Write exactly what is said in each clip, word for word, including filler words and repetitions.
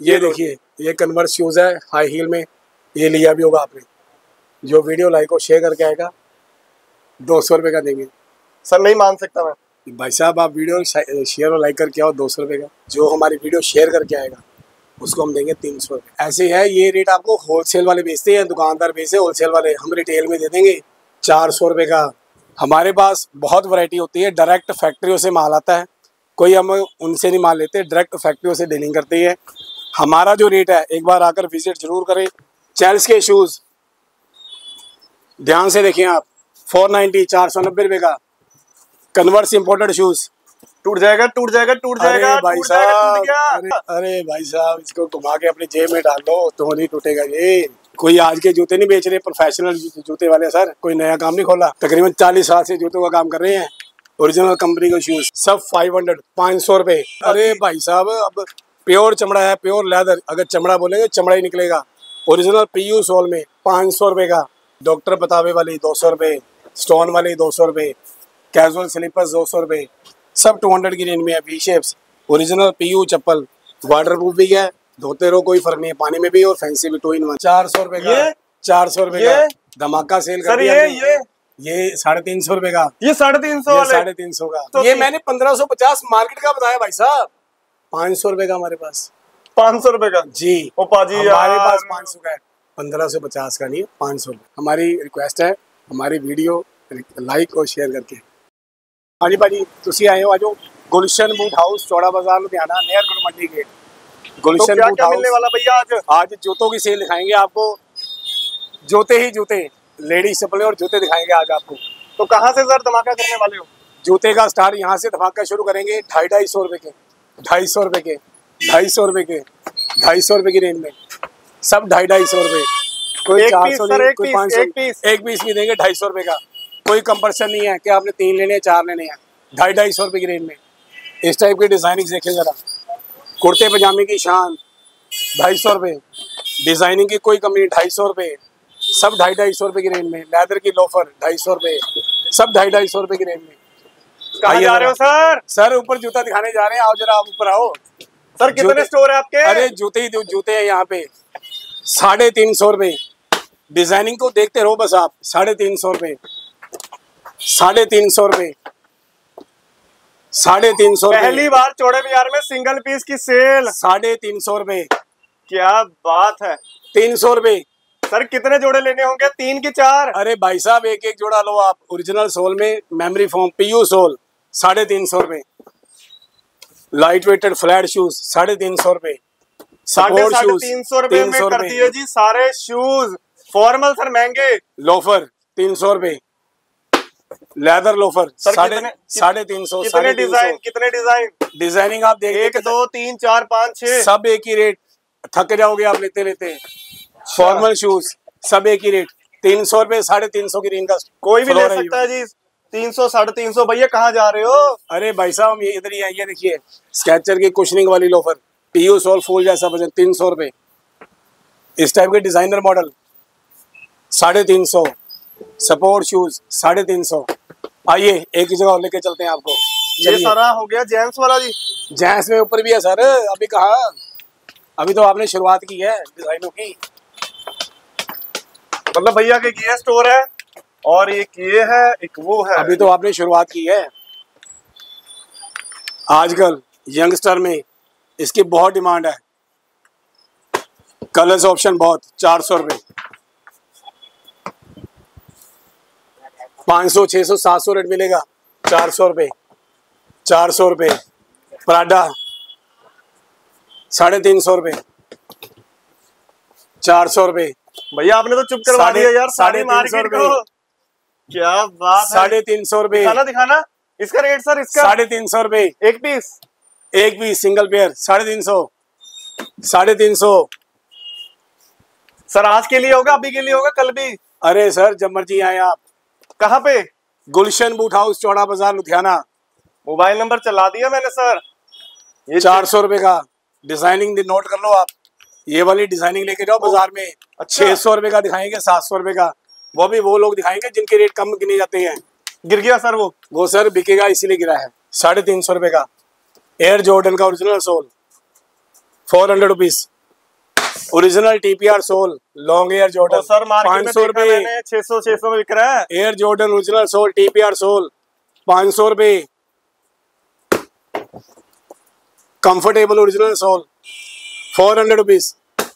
ये देखिए, ये कन्वर्स शूज है हाई हील में, ये लिया भी होगा आपने। जो वीडियो लाइक और शेयर करके आएगा दो सौ रुपये का देंगे। सर नहीं मान सकता मैं। भाई साहब आप वीडियो शेयर और लाइक करके आओ, दो सौ रुपये का। जो हमारी वीडियो शेयर करके आएगा उसको हम देंगे तीन सौ रुपये। ऐसे है, ये रेट आपको होलसेल वाले बेचते हैं, दुकानदार बेचते हैं होलसेल वाले, हम रिटेल में दे देंगे चार सौ रुपये का। हमारे पास बहुत वैरायटी होती है, डायरेक्ट फैक्ट्रियों से माल आता है, कोई हम उनसे नहीं माल लेते, डायरेक्ट फैक्ट्रियों से डीलिंग करती है। हमारा जो रेट है एक बार आकर विजिट जरूर करें। चैल्स के शूज़ ध्यान से देखिए आप, फोर नाइन्टी चार सौ नब्बे रुपये का। कन्वर्स इम्पोर्टेड शूज़ टूट जाएगा टूट जाएगा टूट जाएगा। अरे भाई साहब, अरे, अरे भाई साहब इसको घुमा के अपनी जेब में डाल दो तो नहीं टूटेगा ये। कोई आज के जूते नहीं बेच रहे, प्रोफेशनल जूते वाले सर, कोई नया काम नहीं खोला। तकरीबन चालीस साल से जूतों का काम कर रहे हैं, ओरिजिनल कंपनी के शूज, सब फाइव हंड्रेड पाँच सौ रुपये। अरे भाई साहब, अब प्योर चमड़ा है, प्योर लेदर, अगर चमड़ा बोलेंगे चमड़ा ही निकलेगा। ओरिजिनल पीयू सोल में पाँच सौ रुपये का। डॉक्टर बतावे वाली दो सौ रुपये, स्टोन वाली दो सौ रुपये, कैजुअल स्लीपर्स दो सौ रुपये, सब टू हंड्रेड की रेंज में है। वी शेप्स ओरिजिनल पीयू चप्पल, वाटर प्रूफ भी है, धोते रहो कोई फर्क नहीं है, पानी में भी और फैंसी भी, टू इन वन। चार सौ रुपये का, चार सौ रुपये का धमाका सेल कर दिया। ये ये ये साढ़े तीन सौ रुपये का, ये साढ़े तीन सौ साढ़े तीन सौ का। तो ये मैंने पंद्रह सौ पचास मार्केट का बताया भाई साहब, पाँच सौ रुपये का हमारे पास। पाँच सौ रुपये का जी? ओ पाजी हमारे पास पाँच सौ का है, पंद्रह सौ पचास का नहीं, पाँच सौ। हमारी रिक्वेस्ट है हमारी वीडियो लाइक और शेयर करके। हाँ जी भाजी, तुसी आए हो, आज गुलशन बूट हाउस चौड़ा बाजार लुधियाना, नियर गुड़ मंडी गेट। गुलशन तो क्या बूट क्या हाउस मिलने वाला भैया आज? आज जूतों की सेल दिखाएंगे आपको, जूते ही जूते, लेडीज चप्पलें और जूते दिखाएंगे आज आपको। तो कहाँ से सर धमाका करने वाले हो? जूते का स्टार्ट यहाँ से धमाका शुरू करेंगे, ढाई ढाई सौ रुपये के, ढाई सौ रुपये के, ढाई सौ रुपये के, ढाई सौ रुपये की रेंज में, सब ढाई ढाई सौ रुपये। कोई चार सौ नहीं, कोई पाँच सौ, एक पीस भी देंगे ढाई सौ रुपये का। कोई कंपल्सन नहीं है कि आपने तीन लेने हैं चार लेने हैं, ढाई ढाई सौ रुपये की रेंज में। इस टाइप की डिज़ाइनिंग देखें ज़रा, कुर्ते पजामे की शान ढाई सौ रुपये, डिज़ाइनिंग की कोई कमी, ढाई सौ रुपये, सब ढाई ढाई सौ रुपये की रेंज में। लेदर की लोफर ढाई सौ रुपये, सब ढाई ढाई सौ रुपये की रेंज में। कहाँ जा रहे हो सर? सर ऊपर जूता दिखाने जा रहे हैं, आओ जरा आप ऊपर आओ। सर कितने स्टोर है आपके? अरे जूते ही जूते हैं यहाँ पे, साढ़े तीन सौ रुपये। डिजाइनिंग को देखते रहो बस आप, साढ़े तीन सौ रुपये, साढ़े तीन सौ रुपये, साढ़े तीन सौ। पहली बार चौड़े बाजार में सिंगल पीस की सेल, साढ़े तीन सौ रुपये। क्या बात है, तीन सौ रुपये। सर कितने जोड़े लेने होंगे? तीन की चार? अरे भाई साहब एक एक जोड़ा लो आप। ओरिजिनल सोल में मेमोरी फोम पीयू सोल साढ़े तीन सौ रुपये। लाइट वेटेड फ्लैट शूज साढ़े तीन सौ रुपये। साढ़े तीन सौ रुपये में कर दिए जी सारे शूज। फॉर्मल सर महंगे। लोफर तीन सौ रुपये, लेदर लोफर साढ़े साढ़े तीन सौ। कितने डिजाइन, कितने डिजाइन? डिजाइनिंग आप देखिए, एक दो तीन चार पाँच छह, सब एक ही रेट, थक जाओगे आप लेते लेते। फॉर्मल शूज सब एक ही रेट, तीन सौ रुपये, साढ़े तीन सौ की रेंज का कोई भी ले सकता है जी। तीन सौ साढ़े तीन सौ। भैया कहाँ जा रहे हो? अरे भाई साहब हम ये इधर ही आइए, देखिए स्केचर की कुशनिंग वाली लोफर, पीयू सोल फूल जैसा वजन, तीन सौ रुपये। इस टाइप के डिजाइनर मॉडल साढ़े तीन सौ। सपोर्ट शूज साढ़े तीन सौ। आइए एक ही जगह लेके चलते हैं आपको। ये सारा हो गया जेंट्स वाला जी। जेंट्स में ऊपर भी है सर, अभी कहाँ, अभी तो आपने शुरुआत की है डिजाइनों की। मतलब भैया के ये स्टोर है और एक ये है, एक वो है, अभी तो आपने शुरुआत की है। आजकल यंगस्टर में इसकी बहुत डिमांड है। कलर्स ऑप्शन बहुत, चार सौ रुपये, पाँच सौ, छः सौ, सात सौ रेट मिलेगा। चार सौ रुपये, चार सौ रुपये। प्राडा साढ़े तीन सौ रुपये, चार सौ रुपये। भैया आपने तो चुप करवा दिया यार, साढ़े मार्केट को। क्या बात है, साढ़े तीन सौ रुपये। दिखाना दिखाना इसका रेट सर, इसका साढ़े तीन सौ रुपये। एक पीस, एक पीस सिंगल पेयर साढ़े तीन सौ, साढ़े तीन सौ। सर आज के लिए होगा, अभी के लिए होगा, कल भी? अरे सर जब मर्जी आए आप। कहाँ पे? गुलशन बूट हाउस चौड़ा बाजार लुधियाना। मोबाइल नंबर चला दिया मैंने सर। ये चार सौ रुपये का डिजाइनिंग नोट कर लो आप। ये वाली डिजाइनिंग लेके जाओ बाजार में। अच्छा। छह सौ रुपये का दिखाएंगे, सात सौ रुपये का, वो भी वो लोग दिखाएंगे जिनके रेट कम गिने जाते हैं। गिर गया सर वो वो सर बिकेगा इसीलिए गिरा है। साढ़े तीन सौ रुपये का एयर जॉर्डन का original sole, four hundred rupees. Original TPR sole long Air Jordan sir पाँच सौ रुपए, छह सौ छह सौ में बिक रहा है। Air Jordan original sole TPR sole पाँच सौ रुपए। Comfortable original sole four hundred rupees.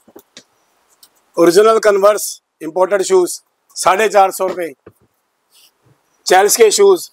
Original converse imported shoes साढ़े चार सौ रुपए। चेल्स के शूज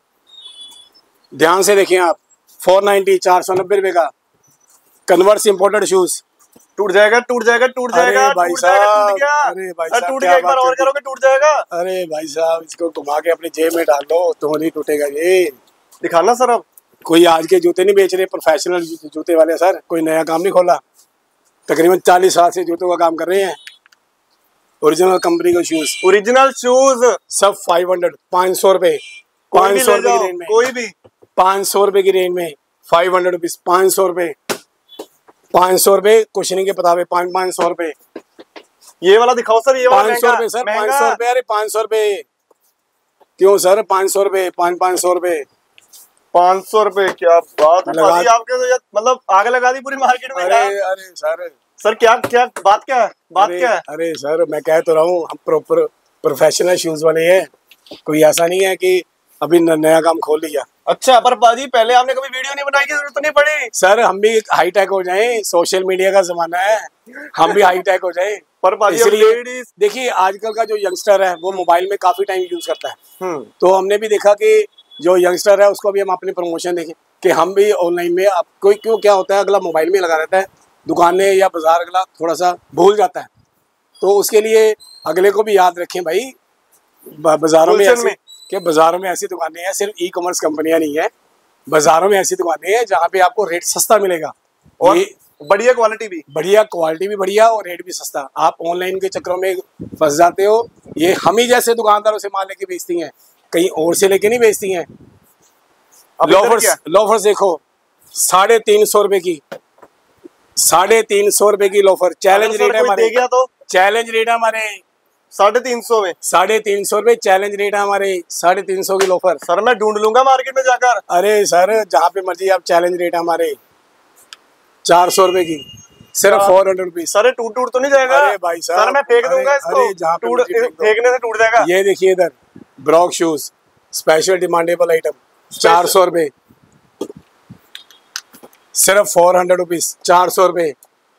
ध्यान से देखिए आप, फोर नाइन्टी, चार सौ नब्बे रुपए का कन्वर्स इंपोर्टेड शूज। टूट जाएगा टूट जाएगा टूट जाएगा भाई टूट जाएगा टूट गया। अरे भाई साहब टूट गया, एक बार और करोगे टूट जाएगा। अरे भाई साहब इसको घुमा के अपनी जेब में डाल दो तो नहीं टूटेगा ये। दिखाना सर। अब कोई आज के जूते नहीं बेच रहे, प्रोफेशनल जूते वाले सर, कोई नया काम नहीं खोला। तकरीबन चालीस साल से जूतों का काम कर रहे हैं। ओरिजिनल कंपनी के शूज, ओरिजिनल शूज सब फाइव हंड्रेड, पाँच सौ रुपए, पाँच सौ रुपए की रेंज में, कोई भी पाँच सौ रुपए की रेंज में फाइव हंड्रेड रुपीज, पाँच सौ रुपए, पाँच सौ रुपए कुशनिंग के पतावे, पाँच पाँच सौ रुपए। ये वाला दिखाओ सर, ये वाला पाँच सौ रुपए सर, पाँच सौ रुपए। अरे पाँच सौ रुपए क्यों सर, पाँच सौ रुपए, पाँच पाँच सौ रुपए, पाँच सौ रुपए। क्या बात है आपके, तो मतलब आगे लगा दी पूरी मार्केट में। अरे अरे सर सर क्या क्या बात क्या है, बात क्या है? अरे सर मैं कह तो रहा हूँ हम प्रॉपर प्रोफेशनल शूज वाले हैं, कोई ऐसा नहीं है कि अभी नया काम खोल लिया। अच्छा पर बाजी पहले आपने कभी वीडियो नहीं बनाई की जरूरत नहीं पड़ी? सर हम भी हाई टेक हो जाएं, सोशल मीडिया का जमाना है, हम भी हाई टेक हो जाएं। पर इसलिए देखिए आजकल का जो यंगस्टर है वो मोबाइल में काफी टाइम यूज करता है, तो हमने भी देखा कि जो यंगस्टर है उसको भी हम अपनी प्रमोशन देखें कि हम भी ऑनलाइन में, अब कोई क्यों क्या होता है अगला मोबाइल में लगा रहता है, दुकानें या बाजार अगला थोड़ा सा भूल जाता है, तो उसके लिए अगले को भी याद रखें भाई बाजारों में ऐसे कि बाजारों में ऐसी दुकानें हैं, सिर्फ ई कॉमर्स कंपनियां नहीं है, बाजारों में ऐसी दुकानें हैं जहाँ पे आपको रेट सस्ता मिलेगा और बढ़िया क्वालिटी भी, बढ़िया क्वालिटी भी बढ़िया और रेट भी सस्ता। आप ऑनलाइन के चक्करों में फंस जाते हो, ये हम ही जैसे दुकानदारों से माल लेके बेचती हैं, कहीं और से लेके नहीं बेचती हैं। लोफर्स लोफर्स देखो साढ़े तीन सौ रुपए की, साढ़े तीन सौ रुपए की लोफर, चैलेंज रेट है हमारे, तो चैलेंज रेट है हमारे साढ़े तीन सौ में, साढ़े तीन सौ रुपए चैलेंज रेट है हमारे, साढ़े तीन सौ की लोफर। सर मैं ढूंढ लूंगा मार्केट में जाकर। अरे सर जहाँ पे मर्जी आप, चैलेंज रेट है हमारे चार सौ रुपए की, सिर्फ फोर हंड्रेड रुपीज। सर टूट टूट तो नहीं जाएगा? अरे भाई साहब सर मैं फेंक दूंगा इसको, टूट फेंकने से टूट जाएगा। ये देखिए इधर brock shoes special demandable item, चार सौ रुपए, सिर्फ फोर हंड्रेड रुपीज, चार सौ रुपए।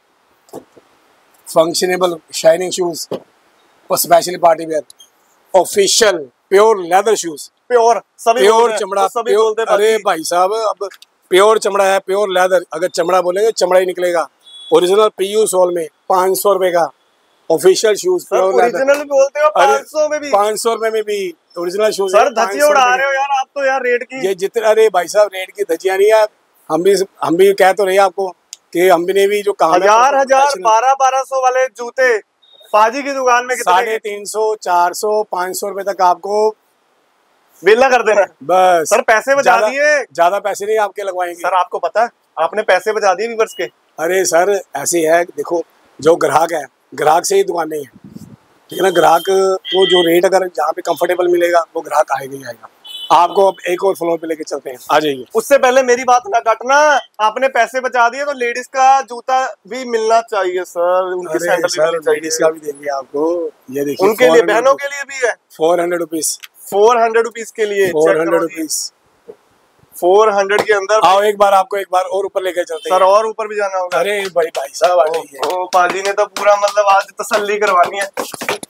फंक्शनेबल शाइनिंग शूज और specially party wear, official pure leather shoes, pure सभी प्योर चमड़ा, प्योर। अरे भाई साहब अब प्योर चमड़ा है, प्योर लेदर, अगर चमड़ा बोलेंगे चमड़ा ही निकलेगा। ओरिजिनल पीयू सोल में पाँच सौ रुपए का ऑफिशियल शूज, प्योर ओरिजिनल बोलते हो पाँच सौ में भी, पाँच सौ रुपए में भी ओरिजिनल शूज। सर धज्जियां उड़ा रहे हो यार आप तो यार रेट की। ये जितने, अरे भाई साहब रेट की धज्जियां नहीं है, हम भी हम भी कह तो रहे आपको कि हम भी ने भी जो काम हजार हजार बारह बारह सौ वाले जूते पाजी की दुकान में साढ़े तीन सौ, चार सौ, पाँच सौ रुपए तक आपको वेला कर देना बस। सर पैसे बचा दिए, ज्यादा पैसे नहीं आपके लगवाएंगे। सर आपको पता है आपने पैसे बचा दिए व्यूअर्स के। अरे सर ऐसे है, देखो जो ग्राहक है, ग्राहक से ही दुकानें हैं, ठीक है ना। ग्राहक को जो रेट अगर जहाँ पे कंफर्टेबल मिलेगा वो ग्राहक आएगा ही आएगा। आपको अब एक और फ्लोर पे लेके चलते हैं, आ जाइए। उससे पहले मेरी बात ना काटना, आपने पैसे बचा दिए तो लेडीज का जूता भी मिलना चाहिए सर, उनकी सैंडल भी मिलनी चाहिए। लेडीज का भी देंगे आपको, ये देखिए उनके लिए, बहनों के लिए भी है। Four hundred rupees, four hundred rupees के लिए, four hundred rupees, four hundred के अंदर। आओ एक बार आपको एक बार और ऊपर लेके चलते हैं सर, और ऊपर भी जाना होगा। अरे भाई भाई साहब आ जाइए। ओ पाजी ने तो पूरा मतलब आज तसल्ली करवानी है।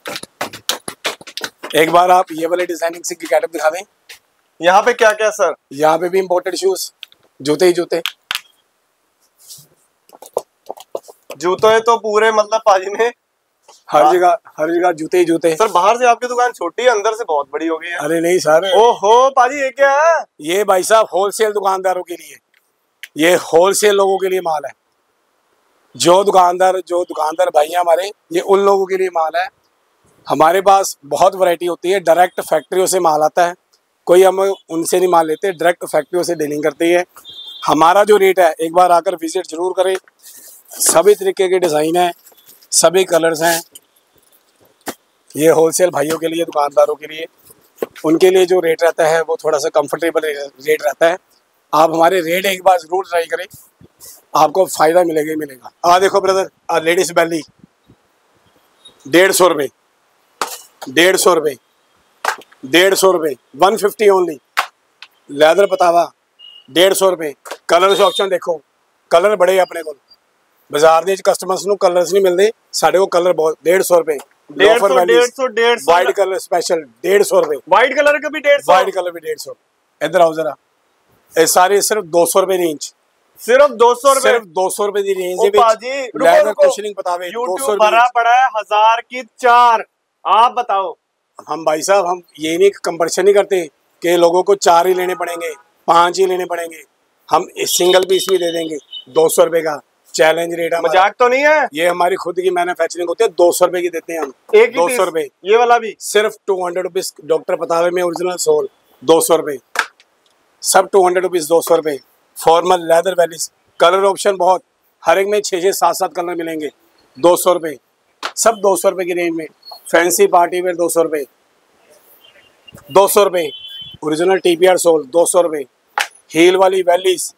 एक बार आप ये वाले डिजाइनिंग से गेटअप दिखा दें। यहाँ पे क्या क्या सर? यहाँ पे भी इम्पोर्टेड शूज, जूते ही जूते, जूते तो पूरे मतलब पाजी ने हर जगह हर जगह जूते ही जूते। सर बाहर से आपकी दुकान छोटी है, अंदर से बहुत बड़ी हो गई है। अरे नहीं सर, ओहो पाजी ये क्या है? ये भाई साहब होलसेल दुकानदारों के लिए, ये होलसेल लोगों के लिए माल है। जो दुकानदार जो दुकानदार भाई हमारे, ये उन लोगों के लिए माल है। हमारे पास बहुत वैरायटी होती है, डायरेक्ट फैक्ट्रियों से माल आता है, कोई हम उनसे नहीं माल लेते, डायरेक्ट फैक्ट्रियों से डीलिंग करती है। हमारा जो रेट है एक बार आकर विजिट जरूर करें। सभी तरीके के डिज़ाइन हैं, सभी कलर्स हैं। ये होलसेल भाइयों के लिए, दुकानदारों के लिए, उनके लिए जो रेट रहता है वो थोड़ा सा कंफर्टेबल रेट रहता है। आप हमारे रेट एक बार जरूर ट्राई करें, आपको फायदा मिलेगा ही मिलेगा। आ देखो ब्रदर, लेडीज बैली डेढ़ सौ रुपये, डेढ़ सौ रुपये, डेढ़ सौ रुपये, वन फिफ्टी ओनली। लेदर पतावा डेढ़ सौ रुपये। कलर ऑप्शन देखो, कलर बड़े अपने को बाजार ਦੇ ਕਸਟਮਰਸ ਨੂੰ ਕਲਰਸ नहीं मिलते, ਸਾਡੇ ਕੋਲ कलर बहुत। डेढ़ सौ रुपये, डेढ़ सौ डेढ़ सौ डेढ़ सौ वाइट कलर स्पेशल डेढ़ सौ रुपये, वाइट कलर का भी डेढ़ सौ, वाइट कलर भी डेढ़ सौ। इधर आओ जरा, ये सारे सिर्फ दो सौ रुपये रेंज, सिर्फ दो सौ रुपये, सिर्फ दो सौ रुपये की रेंज है। पाजी लेदर कुशनिंग बतावे दो सौ भरा पड़ा है, हजार की चार। आप बताओ, हम भाई साहब हम ये नहीं कंपटीशन नहीं करते कि लोगों को चार ही लेने पड़ेंगे, पांच ही लेने पड़ेंगे। हम सिंगल पीस भी दे देंगे दो सौ रुपए का। चैलेंज रेट है, मजाक तो नहीं है। ये हमारी खुद की मैन्युफैक्चरिंग होती है, दो सौ रुपए की देते हैं हम। एक दो सौ रुपए, ये वाला भी सिर्फ टू हंड्रेड रुपीज। डॉक्टर पतावे में ओरिजिनल सोल दो सौ रुपए, सब टू हंड्रेड रुपीज, दो सौ रुपए। Formal leather bellies, colour option बहुत, हर एक में छः छः सात सात कलर मिलेंगे, दो सौ रुपये, सब दो सौ रुपये की रेंज में। फैंसी पार्टी वेयर दो सौ रुपये, दो सौ रुपये। Original T P R sole दो सौ रुपये। हील वाली वैलीज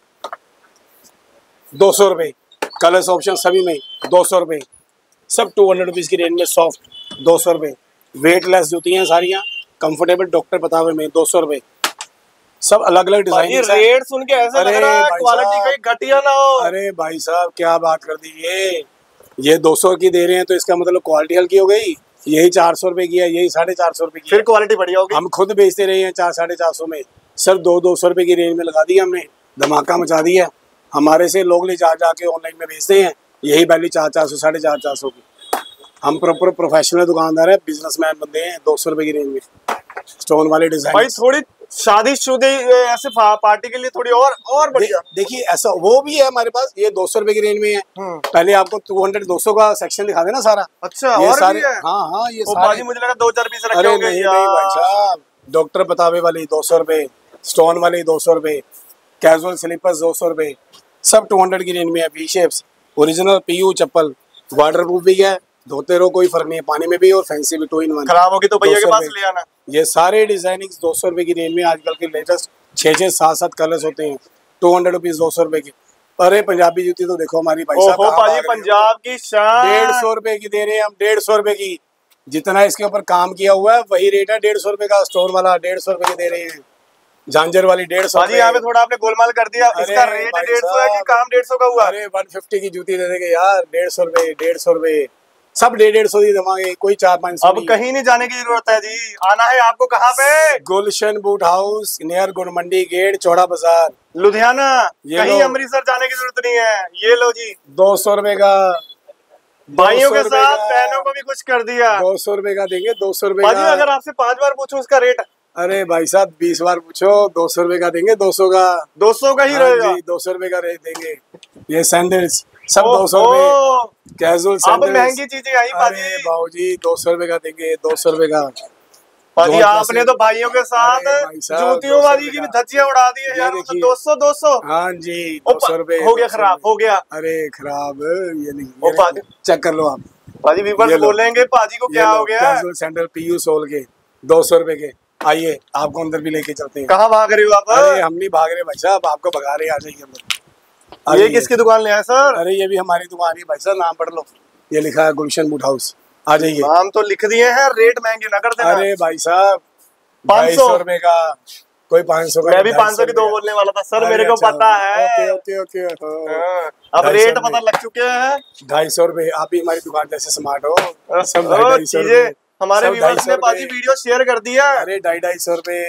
दो सौ रुपये, कलर्स ऑप्शन सभी में दो सौ रुपये, सब टू हंड्रेड रुपीज़ की रेंज में। सॉफ्ट दो सौ रुपये, वेटलेस जूतियाँ सारियाँ कंफर्टेबल डॉक्टर पतावे में दो सौ रुपये, सब अलग अलग डिजाइन। रेट सुन के ऐसा लग रहा है क्वालिटी कहीं घटिया ना हो। अरे भाई साहब क्या बात कर दी, ये ये दो सौ की दे रहे हैं तो इसका मतलब क्वालिटी हल्की हो गई। यही चार सौ रुपये की है, यही साढ़े चार सौ रुपये की, फिर क्वालिटी बढ़िया होगी। हम खुद बेचते रहे हैं चार साढ़े चार सौ में, सर दो दो सौ रुपये की रेंज में लगा दी हमने, धमाका मचा दिया। हमारे से लोग ले जा जाके ऑनलाइन में बेचते हैं यही बैली चार चार सौ साढ़े चार चार सौ की। हम प्रॉपर प्रोफेशनल दुकानदार है, बिजनेसमैन बंदे हैं। दो सौ रुपये की रेंज में स्टोन वाले डिजाइन। भाई थोड़ी शादीशुदा ऐसे पार्टी के लिए थोड़ी और और बढ़िया। देखिए ऐसा वो भी है हमारे पास, ये दो सौ रुपए की रेंज में है। पहले आपको टू हंड्रेड दो सौ का सेक्शन दिखा देना सारा। अच्छा, ये और सारे भी है? हाँ हाँ ये सारे मुझे लगा दो चार पीस रखे अरे होंगे। नहीं नहीं भाई साहब, डॉक्टर बतावे वाली दो सौ रुपए, स्टोन वाली दो सौ रुपए, कैजुअल स्लीपर्स दो सौ रुपए, सब टू हंड्रेड की रेंज में है। वी शेप्स ओरिजिनल पीयू चप्पल, वाटर प्रूफ भी है, धोते रहो कोई फर्क नहीं है, पानी में भी और फैंसी भी, टू इन वन। खराब होगी तो भैया के पास ले आना। ये सारे डिजाइनिंग दो सौ रुपए की रेंज में आजकल के लेटेस्ट छः छः सात सात कलर्स होते हैं, टू हंड्रेड रुपीज दो सौ रुपए की। अरे पंजाबी जूती तो देखो हमारी भाई साहब, पाजी पंजाब की शान डेढ़ सौ रुपए की दे रहे हैं हम, डेढ़ सौ रुपए की। जितना इसके ऊपर काम किया हुआ है वही रेट है डेढ़ सौ रुपए का। स्टोर वाला डेढ़ सौ रुपए की दे रहे हैं, झांझर वाली डेढ़ सौ। यहाँ पे थोड़ा आपने गोलमाल कर दिया, इसका रेट डेढ़ सौ है कि काम डेढ़ सौ का हुआ? अरे वन फिफ्टी की जूती दे देंगे यार, डेढ़ सौ रुपए, डेढ़ सौ रुपए, सब डेढ़ डेढ़ सौ ही देवांगे, कोई चार पाँच सौ। अब कहीं नहीं जाने की जरूरत है जी, आना है आपको कहाँ पे? गुलशन बूट हाउस नियर गुड़ मंडी गेट, चौड़ा बाजार, लुधियाना। कहीं अमृतसर जाने की जरूरत नहीं है। ये लो जी, दो सौ रुपए का। भाइयों के साथ बहनों को भी कुछ कर दिया। दो सौ रुपए का देंगे, दो सौ रुपए का। अगर आपसे पांच बार पूछूं इसका रेट? अरे भाई साहब बीस बार पूछो, दो सौ रुपए का देंगे, दो सौ का, दो सौ का ही रहेगा। दो सौ रुपए का रेट देंगे। ये सैंडल्स सब दो सौ रुपए, कैजुअल सैंडल्स। महंगी चीजें आई अरे बाबूजी दो सौ रुपए का देंगे, दो सौ रुपए का। पाजी आपने तो भाइयों के साथ जूतियों वाली की धज्जियां उड़ा दी है यार। दो सौ दो सौ हाँ जी, दो सौ रुपए हो गया, खराब हो गया। अरे खराब ये नहीं, चेक कर लो आप। पाजी व्यूअर्स बोलेंगे पाजी को क्या हो गया। कैजुअल सैंडल पीयू सोल के दो सौ रुपए के। आइए आपको अंदर भी लेके चलते हैं। कहाँ भाग रहे हो आप? अरे हम नहीं भाग रहे भाई साहब, आपको भगा रहे, आ जाइए अंदर। ये किसकी दुकान ले आए सर? अरे ये भी हमारी दुकान है भाई साहब, नाम पढ़ लो, ये लिखा है गुलशन बूट हाउस। आ जाइए। नाम तो लिख दिए हैं, रेट महंगे ना कर देना। अरे भाई साहब पाँच सौ रुपए का, कोई पाँच सौ का। मैं भी पाँच सौ की दो बोलने वाला था सर, मेरे को पता है। Okay okay okay. अब रेट पता लग चुके हैं। ढाई सौ रुपए। आप भी हमारी दुकान जैसे स्मार्ट हो, सब ढाई सौ हमारे व्यूअर्स ने पाजी वीडियो शेयर कर दिया। अरे ढाई ढाई सौ रुपए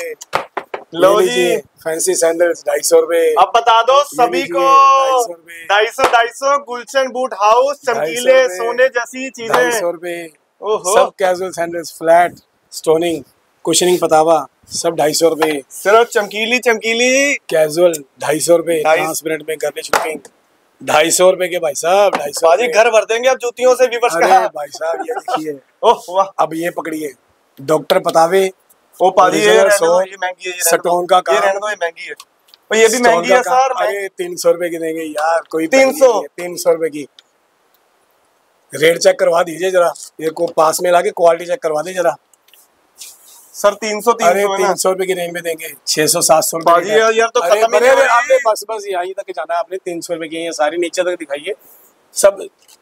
लो जी, फैंसी सैंडल्स ढाई सौ रुपए। अब बता दो सभी को, ढाई सौ ढाई सौ गुलशन बूट हाउस, चमकीले सोने जैसी चीजें ढाई सौ रुपए। सब casual sandals, flat, stoning, cushioning पतावा, सब ढाई सौ रुपए। सिर्फ चमकीली चमकीली कैजुअल ढाई सौ रुपए, पांच मिनट में गर्निश लुकिंग ढाई सौ रुपए के भाई साहब। ढाई सौ घर भर देंगे अब जूतियों से भी। अरे भाई साहब ये देखिए, ओह वाह। अब ये पकड़िए डॉक्टर पतावे, ओ पाजी ये महंगी है, स्टोन का काम, ये रहने दो, ये महंगी है। और ये भी महंगी है सर। अरे तीन सौ रुपए की देंगे यार, कोई तीन सौ तीन सौ रुपए की। रेट चेक करवा दीजिए जरा, ये को पास में लाके क्वालिटी चेक करवा दीजिए जरा। सर तीन सौ तीन अरे सौ तीन सौ रुपए की रेंज में देंगे, छह सौ सात सौ रुपए बाजी यार, यार तो अरे खत्म ही नहीं बड़े हो रही। आपने बस बस यहीं तक जाना है आपने। तीन सौ रुपए की ये सारी नीचे तक दिखाइए, सब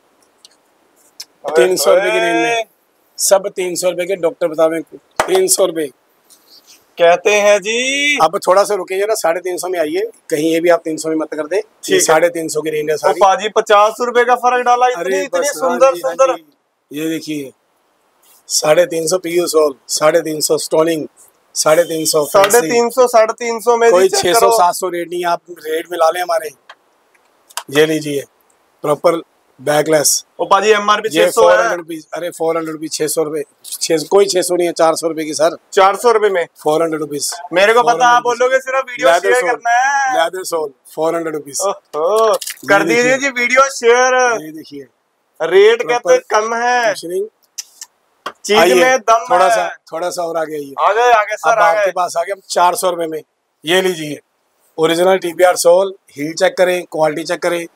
तीन सौ रुपए की रेंज में, सब तीन सौ रुपए के। डॉक्टर बतावे तीन सौ रुपए कहते हैं जी। अब थोड़ा सा रुकिए ना, साढ़े तीन सौ में आइए, कहीं ये भी आप तीन सौ में मत कर दे। ये साढ़े तीन सौ की रेंज है सारी। पाजी पचास रुपए का फर्क डाला, इतनी इतनी सुंदर सुंदर। ये देखिए साढ़े तीन सौ पीयू सोल, साढ़े तीन सौ स्टोनिंग, साढ़े तीन सौ साढ़े तीन सौ साढ़े तीन सौ में कोई छह सौ सात सौ रेट नहीं, आप रेट मिला लें हमारे। ये लीजिए प्रॉपर बैकलेस। ओ पाजी एमआरपी छह सौ है। अरे फोर हंड्रेड रुपीज, छह सौ रुपए, कोई छह सौ नहीं है, चार सौ रुपए की सर। चार सौ रुपए में फोर हंड्रेड रुपीज। मेरे को पता, आप बोलोगे सिर्फ वीडियो शेयर करना है। Leather sole four hundred rupees कर दीजिए जी वीडियो शेयर। ये देखिए रेट कहते कम है, चीज में दम है। थोड़ा सा थोड़ा सा और आगे आइए, आगे आगे सर, आपके पास आ गया चार सौ रुपए में। ये लीजिए original TPR sole, heel check करें, क्वालिटी चेक करें।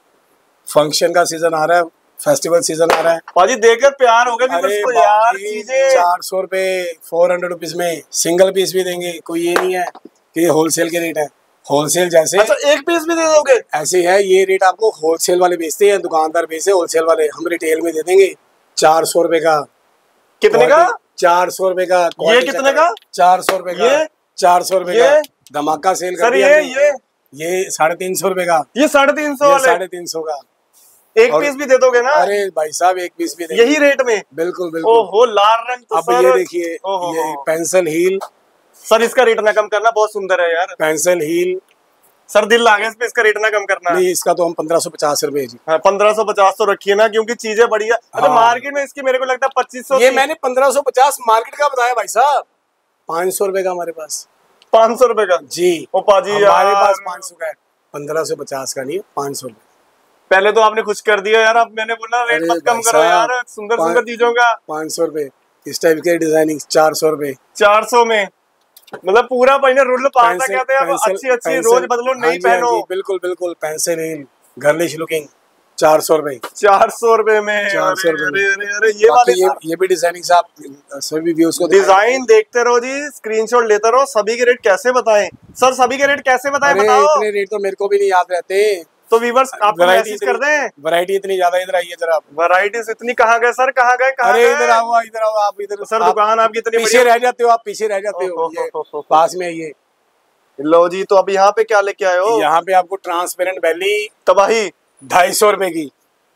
फंक्शन का सीजन आ रहा है, फेस्टिवल सीजन आ रहा है पाजी, देखकर प्यार हो गया को यार। चीजें चार सौ रुपए फोर हंड्रेड रुपीज में सिंगल पीस भी देंगे। कोई ये नहीं है कि ये होलसेल के रेट है, होलसेल जैसे। अच्छा एक पीस भी दे दोगे? ऐसे है, ये रेट आपको होलसेल वाले बेचते हैं, दुकानदार बेचते हैं, होलसेल वाले। हम रिटेल में दे देंगे चार सौ रुपए का। कितने का? चार सौ रुपए का। ये कितने का? चार सौ रुपए का। चार सौ रुपए का धमाका सेल कर दिया। ये ये ये साढ़े तीन सौ रुपए का। ये साढ़े तीन सौ वाले साढ़े तीन सौ का। एक पीस भी दे दोगे ना? अरे भाई साहब एक पीस भी देंगे यही रेट में। बिल्कुल बिल्कुल। ओहो लाल रंग तो अब सर। ये देखिए ये पेंसिल हील। सर इसका रेट ना कम करना, बहुत सुंदर है यार। पेंसिल हील सर दिल आ गया इस पे, इसका रेट ना कम करना। नहीं इसका तो हम पंद्रह सौ पचास रुपए जी। हाँ, पंद्रह सौ पचास तो रखिए ना, क्योंकि चीजें बढ़िया। अच्छा हाँ। मार्केट में इसकी मेरे को लगता है पच्चीस सौ। ये मैंने पंद्रह सौ पचास मार्केट का बताया भाई साहब। पाँच सौ रुपए का हमारे पास। पाँच सौ रुपए का जी। ओ पाजी हमारे पास पाँच सौ का है, पंद्रह सौ पचास का नहीं है, पाँच सौ रुपए। पहले तो आपने खुश कर दिया यार, अब मैंने बोला रेट मत कम करो यार, सुंदर सुंदर चीजों का। पाँच सौ रुपए इस टाइप के डिजाइनिंग चार सौ रुपए। चार सौ में मतलब पूरा पहिने रुल पाता कहते हैं। अच्छी अच्छी रोज बदलो, नहीं पहनो। बिल्कुल बिल्कुल। पेंसिल हील गर्लिश लुकिंग चार सौ रुपए। चार सौ रुपए में। चार सौ रुपए। अरे ये वाले ये ये भी डिजाइनिंग से आप सभी व्यूज को डिजाइन देखते रहो जी, स्क्रीनशॉट लेते रहो। सभी के रेट कैसे बताएं सर? सभी के रेट कैसे बताएं बताओ? इतने रेट तो मेरे को भी नहीं याद रहते, तो व्यूअर्स आपको मैसेज कर दें। वैरायटी इतनी ज्यादा। इधर आइए जरा। वैरायटीज इतनी कहाँ गए सर? कहाँ गए? कहाँ अरे गए? इधर आओ, इधर आओ आप। इधर सर दुकान आपकी इतनी पीछे रह जाते हो आप, पीछे रह जाते हो। पास में आइए। लो जी, तो अब यहाँ पे क्या लेके आए हो? यहाँ पे आपको ट्रांसपेरेंट बैली तबाही ढाई सौ रुपए की।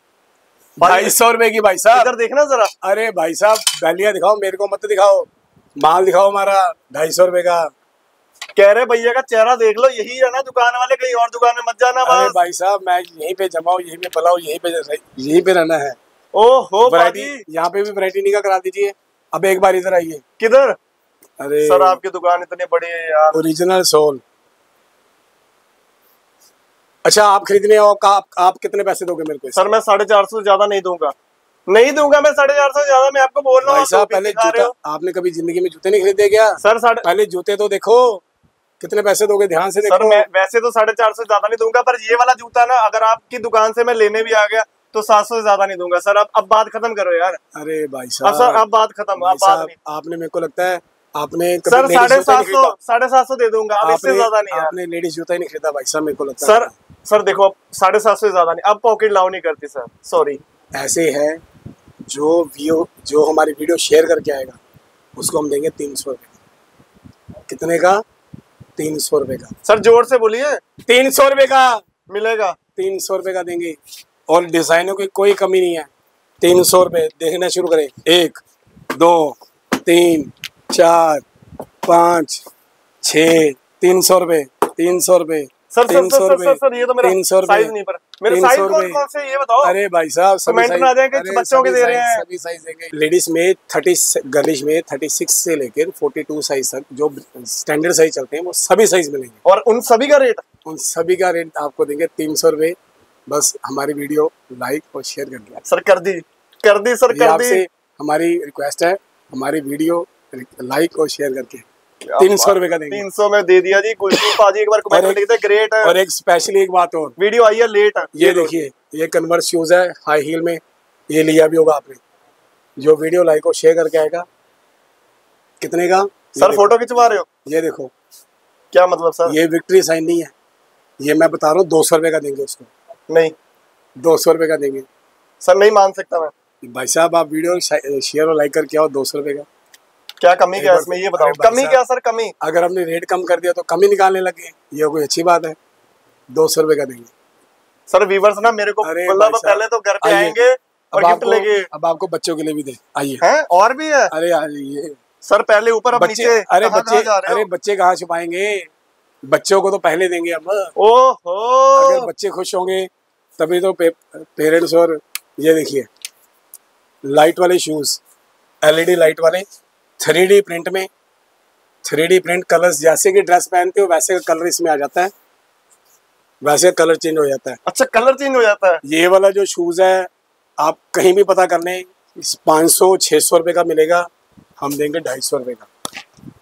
ढाई सौ रुपए की भाई साहब। इधर देखना जरा। अरे भाई साहब बैलियां दिखाओ, मेरे को मत दिखाओ, माल दिखाओ हमारा। ढाई सौ रुपए का। कह रहे भैया का चेहरा देख लो, यही है ना दुकान वाले, कहीं और दुकान में मत जाना। अरे भाई साहब मैं यहीं पे जमाऊं, यहीं पे पलाऊ, यहीं पे यहीं पे रहना है। ओहो वैरायटी यहाँ पे भी वैरायटी नहीं का करा दीजिए। अब एक बार इधर आइए। किधर? अरे सर आपकी दुकान इतनी बड़ी है यार। Original sole. अच्छा आप खरीदने हो, आप, आप कितने पैसे दोगे मेरे को? सर मैं साढ़े चार सौ ज्यादा नहीं दूंगा, नहीं दूंगा मैं साढ़े चार सौ ज्यादा। मैं आपको बोल रहा हूँ भाई साहब पहले जूता, आपने कभी जिंदगी में जूते नहीं खरीदे क्या? सर साढ़े पहले जूते तो देखो कितने पैसे दोगे, ध्यान से देखो। सर मैं वैसे तो साढ़े चार सौ ज्यादा नहीं दूंगा, पर ये वाला जूता ना अगर आपकी दुकान से मैं लेने भी आ गया तो सात सौ से ज्यादा नहीं दूंगा। सर अब अब बात खत्म करो यार। अरे भाई साहब सर अब बात खत्म। अब बात नहीं। आपने मेरे को लगता है आपने सर साढ़े सात सौ साढ़े सात सौ दे दूंगा, अब इससे ज्यादा नहीं। आपने लेडीज जूता ही नहीं खरीदा भाई साहब, मेरे को लगता है। सर सर देखो साढ़े सात सौ ज्यादा नहीं, अब पॉकेट लाओ नहीं करती सर, सॉरी। ऐसे है जो वीडियो जो हमारी वीडियो शेयर करके आएगा उसको हम देंगे तीन सौ रुपये। कितने का? तीन सौ रुपये का। सर जोर से बोलिए। तीन सौ रुपये का मिलेगा। तीन सौ रुपये का देंगे और डिजाइनों की कोई कमी नहीं है। तीन सौ रुपये देखना शुरू करें। एक दो तीन चार पाँच छः तीन सौ रुपये तीन सौ रुपये sir sir sir sir sir ये तो मेरा साइज नहीं, पर मेरा साइज कौन कौन से ये बताओ। अरे भाई साहब कमेंट में आ जाएंगे कि बच्चों के दे रहे हैं। सभी साइज देंगे। लेडीज में थर्टी, गर्लिश में थर्टी सिक्स से लेकर फोर्टी टू साइज तक जो स्टैंडर्ड साइज चलते हैं वो सभी साइज मिलेंगे। और उन सभी का रेट उन सभी का रेट आपको देंगे तीन सौ रुपये। बस हमारी वीडियो लाइक और शेयर कर दिया। सर कर दी कर दी सर कर दी। हमारी रिक्वेस्ट है, हमारी वीडियो लाइक और शेयर करके तीन सौ रुपए का देंगे। तीन सौ में दे दिया जी। कुलदीप पाजी एक बार कमेंट में लिखते ग्रेट है। और एक स्पेशली एक बात और, वीडियो आई है लेट है। ये देखिए ये कन्वर्स शूज है हाई हील में, ये लिया भी होगा आपने। जो वीडियो लाइक और शेयर करके आएगा कितने का? सर फोटो खिंचवा रहे हो? ये देखो, क्या मतलब सर? ये विक्ट्री साइन नहीं है, ये मैं बता रहा हूँ, दो सौ रुपए का देंगे उसको। नहीं, दो सौ रुपए का देंगे सर, नहीं मान सकता मैं। भाई साहब, आप वीडियो शेयर और लाइक करके आओ, दो सौ रुपए का। क्या कमी क्या है इसमें, ये बताओ। कमी क्या सर? कमी अगर हमने रेट कम कर दिया तो कमी निकालने लगे, ये कोई अच्छी बात है? दो सौ रुपए का देंगे सर। व्यूवर्स ना मेरे को मतलब पहले तो घर पे आएंगे और गिफ्ट लेंगे। अब आपको बच्चों के लिए भी दे, आइए। हैं और भी है? अरे आइए सर, पहले ऊपर अब नीचे। अरे बच्चे, अरे बच्चे कहाँ छुपाएंगे, बच्चों को तो पहले देंगे हम। ओहो, अगर बच्चे खुश होंगे तभी तो पे, पेरेंट्स। और ये देखिए, लाइट वाले शूज, एलईडी लाइट वाले, थ्री डी प्रिंट में, थ्री डी प्रिंट कलर्स, जैसे कि ड्रेस पहनते हो वैसे का कलर इसमें आ जाता है, वैसे कलर चेंज हो जाता है। अच्छा, कलर चेंज हो जाता है। ये वाला जो शूज है आप कहीं भी पता कर लें, पाँच सौ छह सौ रुपए का मिलेगा, हम देंगे ढाई सौ रुपए का।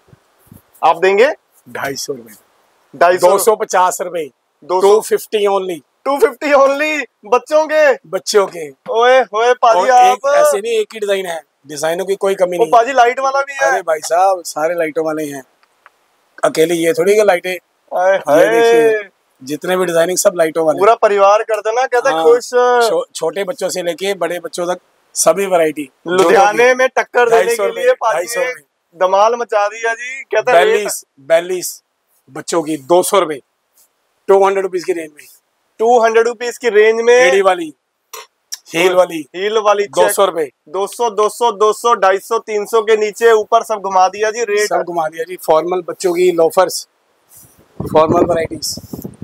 आप देंगे ढाई सौ रुपए, ढाई दो सौ पचास रुपए, two fifty only, two fifty only बच्चों के, बच्चों के। ओए होए पाजी, आप ऐसे नहीं, एक ही डिजाइन है, डिजाइनों की कोई कमी नहीं। पाजी लाइट वाला भी है? अरे भाई साहब, सारे लाइटों वाले हैं, अकेले ये थोड़ी है लाइटें। ये देखिए, जितने भी डिजाइनिंग सब लाइटों वाले। पूरा परिवार कर देना, कहते हैं खुश। छो, छोटे बच्चों से लेके बड़े बच्चों तक सभी वैरायटी। लुधियाने में टक्कर देने के लिए पाजी धमाल मचा दिया जी। कहते हैं बैलीस बैलीस बच्चों की दो सौ रुपए, टू हंड्रेड रुपीज की रेंज में, टू हंड्रेड रुपीज की रेंज में। एडी वाली, हील वाली, हील वाली दो सौ रुपए, दो सौ दो सौ दो सौ ढाई सौ तीन सौ के नीचे ऊपर सब घुमा दिया जी, रेट सब घुमा दिया जी। फॉर्मल बच्चों की लोफर्स, फॉर्मल वैरायटीज,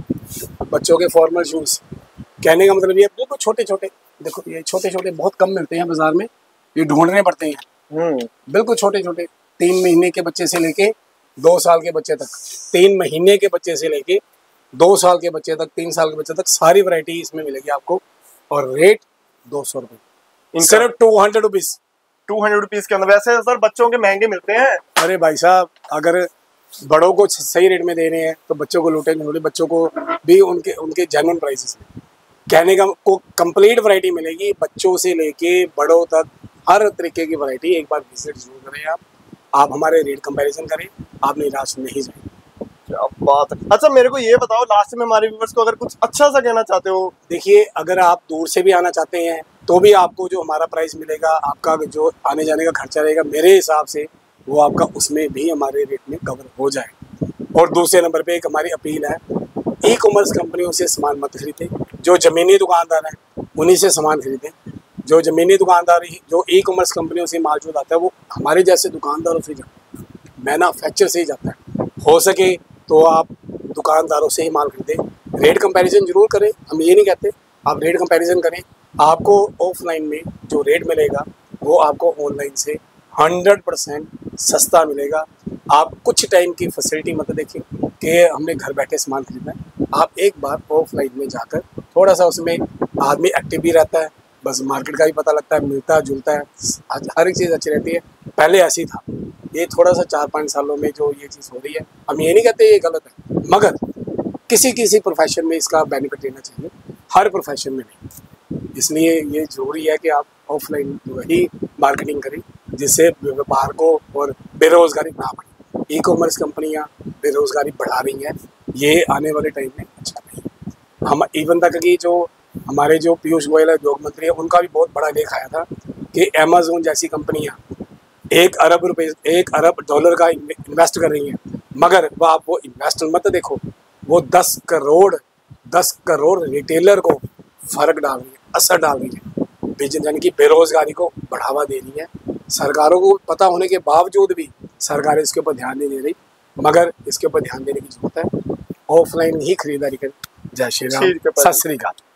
बच्चों के फॉर्मल शूज। कहने का मतलब ये बिल्कुल छोटे छोटे, देखो ये छोटे छोटे बहुत कम मिलते हैं बाजार में, ये ढूंढने पड़ते हैं। बिल्कुल छोटे छोटे, तीन महीने के बच्चे से लेके दो साल के बच्चे तक, तीन महीने के बच्चे से लेके दो साल के बच्चे तक, तीन साल के बच्चे तक, सारी वैरायटी इसमें मिलेगी आपको। और रेट दो सौ रुपए, सिर्फ two hundred rupees, two hundred rupees के अंदर। वैसे सर बच्चों के महंगे मिलते हैं। अरे भाई साहब, अगर बड़ों को सही रेट में दे रहे हैं तो बच्चों को लूटेंगे थोड़ी, बच्चों को भी उनके उनके जेन्युइन प्राइसेस में। कहने का को कंप्लीट वैरायटी मिलेगी, बच्चों से लेके बड़ों तक हर तरीके की वैरायटी। एक बार विजिट जरूर करें आप आप हमारे रेट कंपैरिजन करें, आप निराश नहीं जाएंगे। क्या बात है। अच्छा मेरे को ये बताओ, लास्ट में हमारे व्यूअर्स को अगर कुछ अच्छा सा कहना चाहते हो। देखिए, अगर आप दूर से भी आना चाहते हैं तो भी आपको जो हमारा प्राइस मिलेगा, आपका जो आने जाने का खर्चा रहेगा, मेरे हिसाब से वो आपका उसमें भी हमारे रेट में कवर हो जाए। और दूसरे नंबर पे एक हमारी अपील है, ई कॉमर्स कंपनियों से सामान मत खरीदें। जो ज़मीनी दुकानदार हैं उन्हीं से सामान खरीदें। जो ज़मीनी दुकानदारी, जो ई कॉमर्स कंपनियों से माल जो आता है वो हमारे जैसे दुकानदारों से जाता है, मैन्युफैक्चर से ही जाता है। हो सके तो आप दुकानदारों से ही माल खरीदें। रेट कंपैरिजन जरूर करें, हम ये नहीं कहते, आप रेट कंपैरिजन करें। आपको ऑफलाइन में जो रेट मिलेगा वो आपको ऑनलाइन से हंड्रेड परसेंट सस्ता मिलेगा। आप कुछ टाइम की फैसिलिटी मत देखें कि हमने घर बैठे सामान खरीदना है। आप एक बार ऑफलाइन में जाकर, थोड़ा सा उसमें आदमी एक्टिव भी रहता है, बस मार्केट का भी पता लगता है, मिलता जुलता है, हर एक चीज़ अच्छी रहती है। पहले ऐसी था, ये थोड़ा सा चार पाँच सालों में जो ये चीज़ हो रही है, हम ये नहीं कहते ये गलत है, मगर किसी किसी प्रोफेशन में इसका बेनिफिट लेना चाहिए, हर प्रोफेशन में नहीं। इसलिए ये ज़रूरी है कि आप ऑफलाइन ही मार्केटिंग करें, जिससे व्यापार को और बेरोज़गारी ना बढ़े। ई कॉमर्स कंपनियाँ बेरोज़गारी बढ़ा रही हैं, ये आने वाले टाइम में अच्छा नहीं है। हम इवन तक कि जो हमारे जो पीयूष गोयल उद्योग मंत्री है, उनका भी बहुत बड़ा लेख आया था कि अमेज़न जैसी कंपनियाँ एक अरब रुपए एक अरब डॉलर का इन्वेस्ट कर रही हैं, मगर वह आप वो इन्वेस्ट मत देखो, वो दस करोड़ दस करोड़ रिटेलर को फ़र्क डाल रही है, असर डाल रही है, बिजनेस यानी कि बेरोज़गारी को बढ़ावा दे रही है। सरकारों को पता होने के बावजूद भी सरकारें इसके ऊपर ध्यान नहीं दे रही, मगर इसके ऊपर ध्यान देने की जरूरत है। ऑफलाइन ही खरीदारी करें। जय श्री राम, सत श्री अकाल।